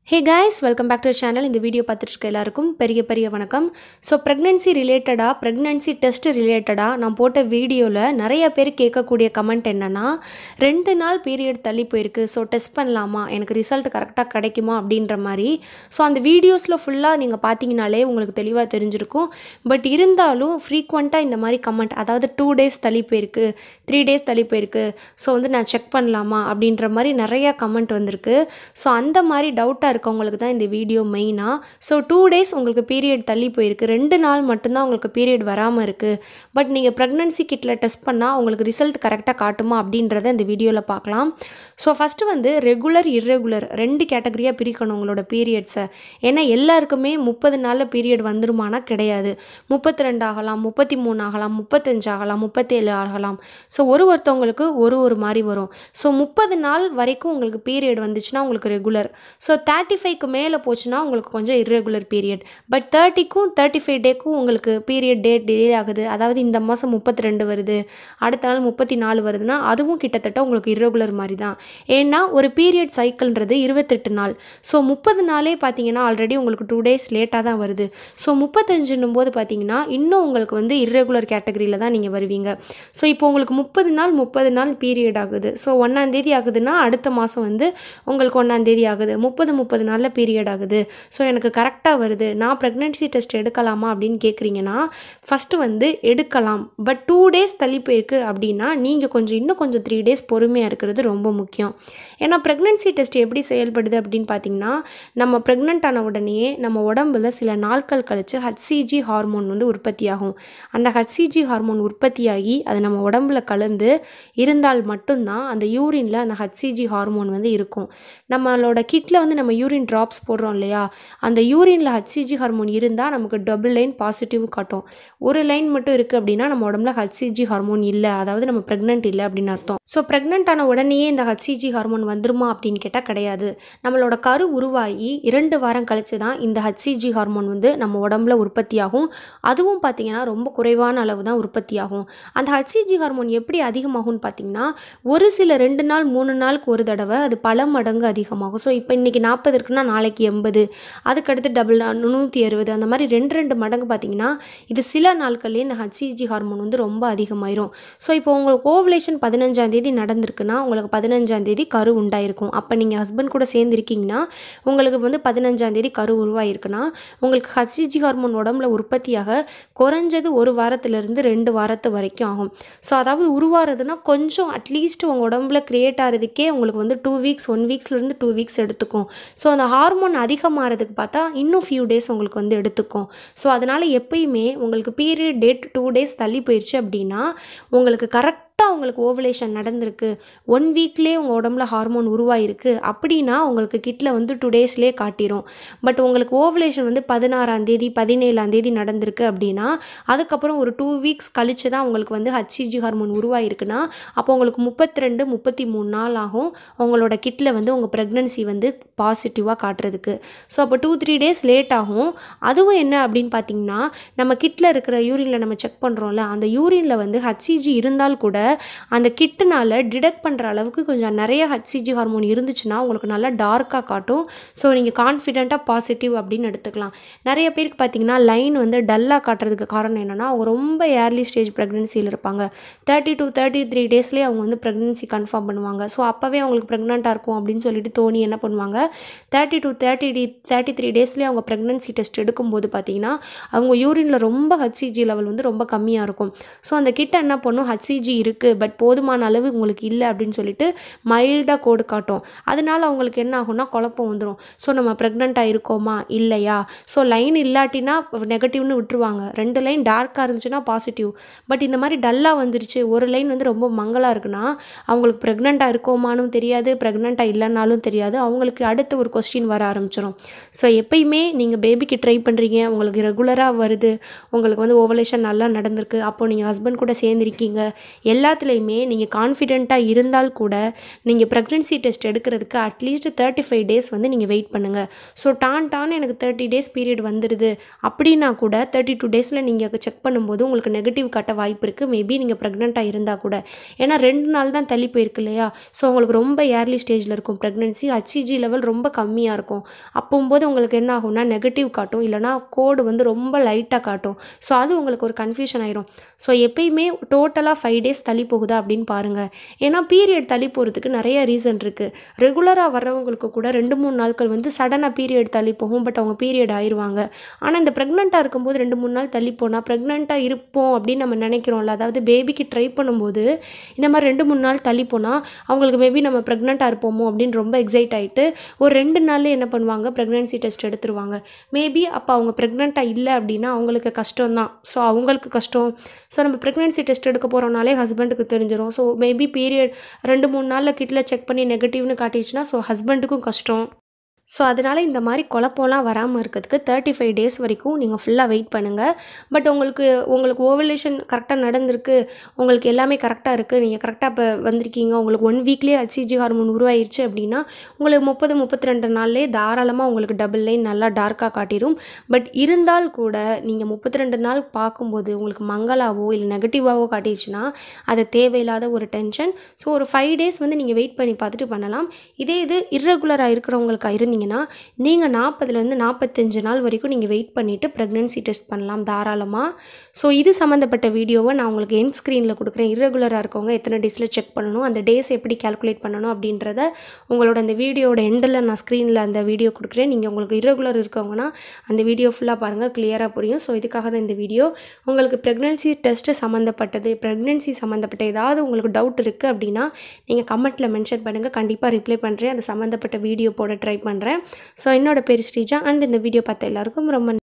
Hey guys, welcome back to the channel. இந்த video பார்த்துட்டு இருக்க எல்லாருக்கும் பெரிய வணக்கம். ஸோ ப்ரெக்னன்சி ரிலேட்டடாக ப்ரெக்னன்சி டெஸ்ட் ரிலேட்டடாக நான் போட்ட வீடியோவில் நிறைய பேர் கேட்கக்கூடிய கமெண்ட் என்னென்னா 2 நாள் பீரியட் தள்ளி போயிருக்கு, ஸோ டெஸ்ட் பண்ணலாமா, எனக்கு ரிசல்ட் கரெக்டாக கிடைக்குமா அப்படின்ற மாதிரி. ஸோ அந்த வீடியோஸில் ஃபுல்லாக நீங்கள் பார்த்தீங்கனாலே உங்களுக்கு தெளிவாக தெரிஞ்சிருக்கும். பட் இருந்தாலும் ஃப்ரீக்வெண்ட்டாக இந்த மாதிரி கமெண்ட், அதாவது 2 days தள்ளி போயிருக்கு, 3 days தள்ளி போயிருக்கு, ஸோ நான் செக் பண்ணலாமா அப்படின்ற மாதிரி நிறையா கமெண்ட் வந்திருக்கு. ஸோ அந்த மாதிரி டவுட்டாக இருக்கவங்களுக்கு தான் இந்த வீடியோ மெயினாக. ஸோ 2 days உங்களுக்கு பீரியட் தள்ளி போயிருக்கு, 2 நாள் மட்டும்தான் உங்களுக்கு பீரியட் வராமல் இருக்குது. பட் நீங்கள் ப்ரெக்னன்சி கிட்டில் டெஸ்ட் பண்ணால் உங்களுக்கு ரிசல்ட் கரெக்டாக காட்டுமா அப்படின்றத இந்த வீடியோவில் பார்க்கலாம். ஸோ ஃபஸ்ட்டு ரெகுலர் இர்ரெகுலர் 2 கேட்டகரியாக பிரிக்கணும் உங்களோட பீரியட்ஸை. ஏன்னா எல்லாருக்குமே 30 நாளில் பீரியட் வந்துருமானா கிடையாது. 32 ஆகலாம், 33 ஆகலாம், 35 ஆகலாம், 37 ஆகலாம். ஸோ ஒருத்தவங்களுக்கு ஒரு மாதிரி வரும். ஸோ 30 நாள் வரைக்கும் உங்களுக்கு பீரியட் வந்துச்சுன்னா உங்களுக்கு ரெகுலர். ஸோ 35க்கு மேலே போச்சுன்னா உங்களுக்கு கொஞ்சம் இர்ரெகுலர் பீரியட். பட் 30க்கும் 35 டேக்கும் உங்களுக்கு பீரியட் டேட் டிலே ஆகுது, அதாவது இந்த மாதம் 32 வருது, அடுத்த நாள் 34 வருதுன்னா அதுவும் கிட்டத்தட்ட உங்களுக்கு இர்ரெகுலர் மாதிரி தான். ஏன்னா ஒரு பீரியட் சைக்கிள்ன்றது 28 நாள். ஸோ 30 நாளே பார்த்தீங்கன்னா ஆல்ரெடி உங்களுக்கு 2 days லேட்டாக தான் வருது. ஸோ 35ன்னும் போது பார்த்தீங்கன்னா இன்னும் உங்களுக்கு இர்ரெகுலர் கேட்டகரியில் தான் நீங்கள் வருவீங்க. ஸோ இப்போ உங்களுக்கு 30 நாள் பீரியட் ஆகுது. ஸோ 1ஆம் தேதி ஆகுதுன்னா அடுத்த மாதம் உங்களுக்கு 1ஆம் தேதி ஆகுது, 30 நாளில் பீரியட் ஆகுது. ஸோ எனக்கு கரெக்டாக வருது, நான் ப்ரெக்னன்சி டெஸ்ட் எடுக்கலாமா அப்படின்னு கேட்குறீங்கன்னா ஃபஸ்ட்டு எடுக்கலாம். பட் 2 days தள்ளி போயிருக்கு அப்படின்னா நீங்கள் இன்னும் கொஞ்சம் 3 days பொறுமையாக இருக்கிறது ரொம்ப முக்கியம். ஏன்னா ப்ரெக்னன்சி டெஸ்ட் எப்படி செயல்படுது அப்படின்னு பார்த்தீங்கன்னா, நம்ம ப்ரெக்னென்ட் ஆன உடனே நம்ம உடம்புல சில நாட்கள் கழித்து ஹச்சிஜி ஹார்மோன் உற்பத்தி ஆகும். அந்த ஹச்சிஜி ஹார்மோன் உற்பத்தியாகி அது நம்ம உடம்புல கலந்து இருந்தால் மட்டும்தான் அந்த யூரினில் அந்த ஹச்சிஜி ஹார்மோன் இருக்கும். நம்மளோட கிட்டில் நம்ம யூரின் ட்ராப்ஸ் போடுறோம் இல்லையா, அந்த யூரினில் ஹச்சிஜி ஹார்மோன் இருந்தால் நமக்கு டபுள் லைன் பாசிட்டிவ் காட்டும். ஒரு லைன் மட்டும் இருக்குது அப்படின்னா நம்ம உடம்புல ஹச்சிஜி ஹார்மோன் இல்லை, அதாவது நம்ம ப்ரெக்னென்ட் இல்லை அப்படின்னு அர்த்தம். ஸோ ப்ரெக்னென்ட் ஆன உடனேயே இந்த ஹச்சிஜி ஹார்மோன் வந்துருமா அப்படின்னு கேட்டால் கிடையாது. நம்மளோட கரு உருவாகி 2 வாரம் கழிச்சு தான் இந்த ஹச்சிஜி ஹார்மோன் நம்ம உடம்புல உற்பத்தி ஆகும். அதுவும் பார்த்திங்கன்னா ரொம்ப குறைவான அளவு தான் உற்பத்தி ஆகும். அந்த ஹச்சிஜி ஹார்மோன் எப்படி அதிகமாகும்னு பார்த்தீங்கன்னா ஒரு சில 2 நாள் 3 நாளுக்கு ஒரு தடவை அது பல மடங்கு அதிகமாகும். ஸோ இப்போ இன்றைக்கி 40 இருக்குன்னா நாளைக்கு 80, அதுக்கடுத்து டபுள் 160, அந்த மாதிரி 2 மடங்கு பார்த்திங்கன்னா இது சில நாட்கள்லேயே இந்த ஹச்சிஜி ஹார்மோன் ரொம்ப அதிகமாயிரும். ஸோ இப்போ உங்களுக்கு ஓவலேஷன் 15ஆம் தேதி நடந்திருக்குன்னா உங்களுக்கு 15ஆம் தேதி கரு உண்டாயிருக்கும். அப்போ நீங்கள் ஹஸ்பண்ட் கூட சேர்ந்துருக்கீங்கன்னா உங்களுக்கு 15ஆம் தேதி கரு உருவாயிருக்குன்னா உங்களுக்கு ஹச்சிஜி ஹார்மோன் உடம்புல உற்பத்தியாக குறைஞ்சது 1 வாரத்திலிருந்து 2 வாரத்து வரைக்கும் ஆகும். ஸோ அதாவது உருவாகிறதுனா கொஞ்சம் அட்லீஸ்ட் உங்கள் உடம்புல க்ரியேட் ஆகிறதுக்கே உங்களுக்கு 2 weeks 1 weeksலேருந்து 2 weeks எடுத்துக்கும். ஸோ அந்த ஹார்மோன் அதிகமாகிறதுக்கு பார்த்தா இன்னும் ஃபியூ டேஸ் உங்களுக்கு எடுத்துக்கும். ஸோ அதனால் எப்பயுமே உங்களுக்கு பீரியட் டேட் 2 days தள்ளி போயிடுச்சு அப்படின்னா உங்களுக்கு கரெக்டாக உங்களுக்கு ஓவலேஷன் நடந்திருக்கு, 1 weekலேயே உங்கள் உடம்புல ஹார்மோன் உருவாயிருக்கு அப்படின்னா உங்களுக்கு கிட்டில் 2 daysலேயே காட்டிடும். பட் உங்களுக்கு ஓவலேஷன் 16ஆம் தேதி 17ஆம் தேதி நடந்திருக்கு அப்படின்னா அதுக்கப்புறம் ஒரு 2 weeks கழிச்சு தான் உங்களுக்கு ஹச்சிஜி ஹார்மோன் உருவாயிருக்குன்னா அப்போ உங்களுக்கு 32 33 நாள் ஆகும் உங்களோட கிட்டில் உங்கள் ப்ரெக்னன்சி பாசிட்டிவாக காட்டுறதுக்கு. ஸோ அப்போ 2-3 days லேட் ஆகும். அதுவும் என்ன அப்படின்னு பார்த்தீங்கன்னா நம்ம கிட்டில் இருக்கிற யூரினில் நம்ம செக் பண்ணுறோம்ல, அந்த யூரினில் ஹச்சிஜி இருந்தால் கூட அந்த கிட்டுனால் டிடெக்ட் பண்ணுற அளவுக்கு கொஞ்சம் நிறைய ஹச்சிஜி ஹார்மோன் இருந்துச்சுன்னா உங்களுக்கு நல்லா டார்க்காக காட்டும். ஸோ நீங்கள் கான்ஃபிடென்ட்டாக பாசிட்டிவ் அப்படின்னு எடுத்துக்கலாம். நிறைய பேருக்கு பார்த்தீங்கன்னா லைன் டல்லாக காட்டுறதுக்கு காரணம் என்னென்னா அவங்க ரொம்ப ஏர்லி ஸ்டேஜ் ப்ரெக்னன்சியில் இருப்பாங்க. 30 to 33 daysலேயே அவங்க ப்ரெக்னன்சி கன்ஃபார்ம் பண்ணுவாங்க. ஸோ அப்போவே அவங்களுக்கு ப்ரெக்னெண்ட்டாக இருக்கும் அப்படின்னு சொல்லிட்டு தோணி என்ன பண்ணுவாங்க, 30 to 33 daysலேயே அவங்க ப்ரெக்னன்சி டெஸ்ட் எடுக்கும்போது பார்த்தீங்கன்னா அவங்க யூரினில் ரொம்ப ஹச்சிஜி லெவல் ரொம்ப கம்மியாக இருக்கும். ஸோ அந்த கிட்ட என்ன பண்ணும், ஹச்சிஜி இருக்குது பட் போதுமான அளவு உங்களுக்கு இல்லை அப்படின்னு சொல்லிட்டு மைல்டாக கோடு காட்டும். அதனால அவங்களுக்கு என்ன ஆகும்னா குழப்பம் வந்துடும். ஸோ நம்ம ப்ரெக்னெண்ட்டாக இருக்கோமா இல்லையா, ஸோ லைன் இல்லாட்டினா நெகட்டிவ்னு விட்டுருவாங்க, 2 லைன் டார்க்காக இருந்துச்சுன்னா பாசிட்டிவ். பட் இந்த மாதிரி டல்லாக வந்துருச்சு, ஒரு லைன் ரொம்ப மங்கலாக இருக்குன்னா அவங்களுக்கு ப்ரெக்னெண்ட்டாக இருக்கோமானும் தெரியாது, ப்ரெக்னெண்ட்டாக இல்லைனாலும் தெரியாது. அவங்களுக்கு அடுத்த ஒரு கொஸ்டின் வர ஆரம்பிச்சிடும். ஸோ எப்பயுமே நீங்கள் பேபிக்கு ட்ரை பண்ணுறீங்க, உங்களுக்கு ரெகுலராக வருது, உங்களுக்கு ஓவலேஷன் நல்லா நடந்திருக்கு, அப்போ நீங்கள் ஹஸ்பண்ட் கூட சேர்ந்துருக்கீங்க, எல்லா எல்லாத்துலேயுமே நீங்கள் கான்ஃபிடென்ட்டாக இருந்தால் கூட நீங்கள் ப்ரெக்னென்சி டெஸ்ட் எடுக்கிறதுக்கு அட்லீஸ்ட் 35 டேஸ் வந்து நீங்கள் வெயிட் பண்ணுங்கள். ஸோ டான்னு எனக்கு 30 டேஸ் பீரியட் வந்துடுது அப்படின்னா கூட 32 டேஸில் நீங்கள் செக் பண்ணும்போது உங்களுக்கு நெகட்டிவ் காட்ட வாய்ப்பு இருக்குது. மேபி நீங்கள் ப்ரெக்னெண்ட்டாக இருந்தால் கூட. ஏன்னா 2 நாள் தான் தள்ளி போயிருக்கு இல்லையா. ஸோ உங்களுக்கு ரொம்ப ஏர்லி ஸ்டேஜில் இருக்கும் ப்ரெக்னென்சி. HCG லெவல் ரொம்ப கம்மியாக இருக்கும். அப்போம்போது உங்களுக்கு என்ன ஆகும்னா நெகட்டிவ் காட்டும், இல்லைனா கோடு வந்து ரொம்ப லைட்டாக காட்டும். ஸோ அது உங்களுக்கு ஒரு கன்ஃபியூஷன் ஆயிரும். ஸோ எப்பயுமே டோட்டலாக 5 டேஸ் தள்ளி போகுதா அப்படின்னு பாருங்கள். ஏன்னா பீரியட் தள்ளி போகிறதுக்கு நிறைய ரீசன் இருக்குது. ரெகுலராக வர்றவங்களுக்கு கூட 2-3 நாட்கள் வந்து சடனாக பீரியட் தள்ளி போகும். பட் அவங்க பீரியட் ஆயிடுவாங்க. ஆனால் இந்த ப்ரெக்னெண்ட்டாக இருக்கும்போது 2-3 நாள் தள்ளி போனால் ப்ரெக்னெண்ட்டாக இருப்போம் அப்படின்னு நம்ம நினைக்கிறோம்ல, அதாவது பேபிக்கு ட்ரை பண்ணும்போது இந்த மாதிரி 2-3 நாள் தள்ளி போனால் அவங்களுக்கு மேபி நம்ம ப்ரெக்னெண்ட்டாக இருப்போமோ அப்படின்னு ரொம்ப எக்ஸைட் ஆகிட்டு ஒரு 2 நாள்லேயே என்ன பண்ணுவாங்க, ப்ரெக்னென்சி டெஸ்ட் எடுத்துருவாங்க. மேபி அப்போ அவங்க ப்ரெக்னெண்ட்டாக இல்லை அப்படின்னா அவங்களுக்கு கஷ்டம் தான். ஸோ அவங்களுக்கு கஷ்டம். ஸோ நம்ம ப்ரெக்னென்சி டெஸ்ட் எடுக்க போகிறோம்னாலே ஹஸ்பண்டுக்கு தெரிஞ்சிடும். ஸோ மேபி பீரியட் 2-3 நாளில் கிட்டில் செக் பண்ணி நெகட்டிவ்னு காட்டிடுச்சுன்னா ஸோ ஹஸ்பண்டுக்கும் கஷ்டம். ஸோ அதனால் இந்த மாதிரி குழப்பம்லாம் வராமல் இருக்கிறதுக்கு 35 டேஸ் வரைக்கும் நீங்கள் ஃபுல்லாக வெயிட் பண்ணுங்கள். பட் உங்களுக்கு ஓவலேஷன் கரெக்டாக நடந்திருக்கு, உங்களுக்கு எல்லாமே கரெக்டாக இருக்குது, நீங்கள் கரெக்டாக இப்போ வந்திருக்கீங்க, உங்களுக்கு 1 வீக்லேயே HCG ஹார்மோன் உருவாயிருச்சு அப்படின்னா உங்களுக்கு 30-32 நாள்லேயே தாராளமாக உங்களுக்கு டபுள் லைன் நல்லா டார்க்காக காட்டிடும். பட் இருந்தால் கூட நீங்கள் 32 நாள் பார்க்கும்போது உங்களுக்கு மங்களாவோ இல்லை நெகட்டிவாவோ காட்டிடுச்சுன்னா அது தேவையில்லாத ஒரு டென்ஷன். ஸோ ஒரு 5 டேஸ் வந்து நீங்கள் வெயிட் பண்ணி பார்த்துட்டு பண்ணலாம். இதே இது இர்ரெகுலராக இருக்கிறவங்களுக்கு இருந்தீங்கன்னா நீங்கள் 40லேருந்து 45 நாள் வரைக்கும் நீங்கள் வெயிட் பண்ணிவிட்டு ப்ரெக்னென்சி டெஸ்ட் பண்ணலாம் தாராளமாக. ஸோ இது சம்மந்தப்பட்ட வீடியோவை நான் உங்களுக்கு எண்ட் ஸ்க்ரீனில் கொடுக்குறேன். இர்ரெகுலராக இருக்கவங்க எத்தனை டேஸில் செக் பண்ணணும், அந்த டேஸ் எப்படி கால்குலேட் பண்ணணும் அப்படின்றத உங்களோட அந்த வீடியோட எண்டில் நான் ஸ்க்ரீனில் அந்த வீடியோ கொடுக்குறேன். நீங்கள் உங்களுக்கு இர்ரெகுலர் இருக்கவங்கன்னா அந்த வீடியோ ஃபுல்லாக பாருங்கள், கிளியராக புரியும். ஸோ இதுக்காக தான் இந்த வீடியோ. உங்களுக்கு ப்ரெக்னென்சி டெஸ்ட்டு சம்மந்தப்பட்டது, ப்ரெக்னென்சி சம்மந்தப்பட்ட ஏதாவது உங்களுக்கு டவுட் இருக்குது அப்படின்னா நீங்கள் கமெண்ட்டில் மென்ஷன் பண்ணுங்கள். கண்டிப்பாக ரிப்ளை பண்ணுறேன். அது சம்மந்தப்பட்ட வீடியோ போட ட்ரை பண்ணுறேன். ஸோ என்னோட பேர் ஸ்ரீஜா அண்ட் இந்த வீடியோ பார்த்த எல்லாருக்கும் ரொம்ப